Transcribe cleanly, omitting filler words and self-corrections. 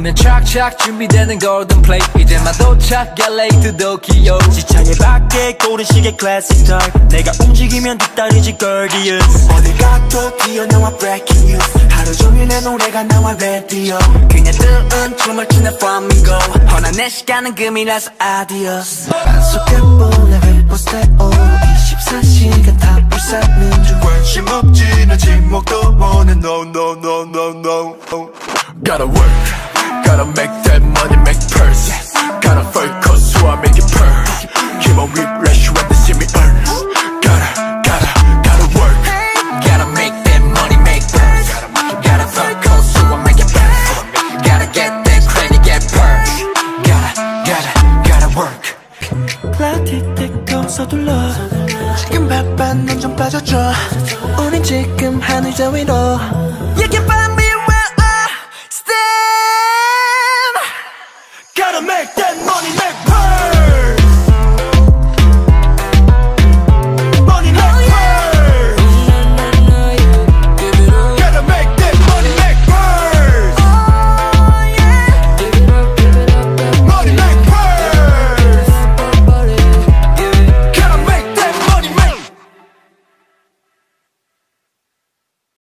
누르면 착착 준비되는 golden plate 이제 막 도착 LA to Tokyo 지창에 밖에 고른 시계 classic time 내가 움직이면 뒷다리지 gorgeous 어딜 가도 뛰어나와 breaking news 하루 종일 내 노래가 나와 radio 그냥 뜨은 춤을 추는 flamingo 허나 내 시간은 금이라서 adios 약속해볼래 회포스테오 24시간 다 불사는 중 관심 없지 나 지목도 원해 no no no no no Gotta work Gotta make that money make purse Gotta focus so I make it purr Keep on refresh when they see me earn Gotta work Gotta make that money make purse Gotta focus so I make it purr Gotta get that credit get purse Gotta work 플라티틱도 서둘러 지금 바빠 넌 좀 빠져줘 우린 지금 하늘자 위로